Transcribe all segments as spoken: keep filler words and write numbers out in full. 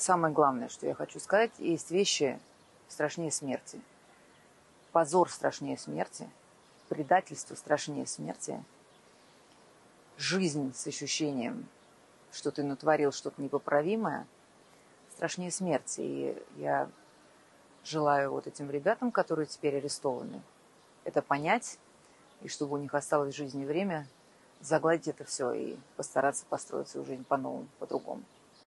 самое главное, что я хочу сказать, есть вещи страшнее смерти. Позор страшнее смерти, предательство страшнее смерти, жизнь с ощущением, что ты натворил что-то непоправимое, страшнее смерти. И я желаю вот этим ребятам, которые теперь арестованы, это понять, и чтобы у них осталось в жизни время загладить это все и постараться построить свою жизнь по-новому, по-другому.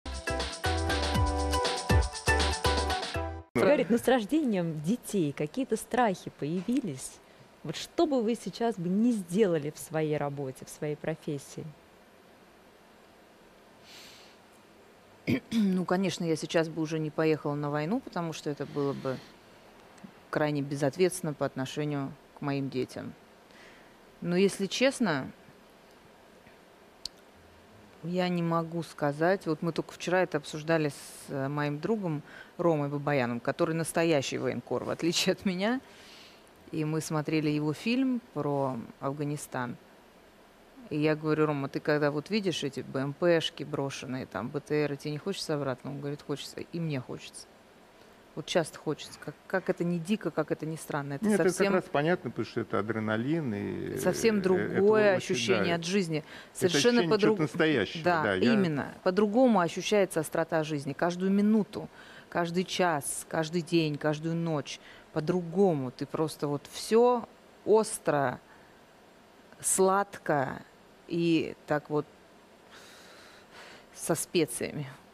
Говорит, ну с рождением детей какие-то страхи появились? Вот что бы вы сейчас бы не сделали в своей работе, в своей профессии? Ну, конечно, я сейчас бы уже не поехала на войну, потому что это было бы крайне безответственно по отношению к моим детям. Но если честно, я не могу сказать. Вот мы только вчера это обсуждали с моим другом Ромой Бабаяном, который настоящий военкор, в отличие от меня. И мы смотрели его фильм про Афганистан. И я говорю: Рома, ты когда вот видишь эти БМПшки брошенные, там, БТРы, тебе не хочется обратно? Он говорит: хочется. И мне хочется. Вот часто хочется. Как, как это не дико, как это не странно. Это Нет, совсем, это как раз понятно, потому что это адреналин. И совсем другое ощущение от жизни. Совершенно по-другому. настоящего. Да, Да, я... именно. По-другому ощущается острота жизни. Каждую минуту, каждый час, каждый день, каждую ночь. По-другому. Ты просто вот все остро, сладко и так вот со специями.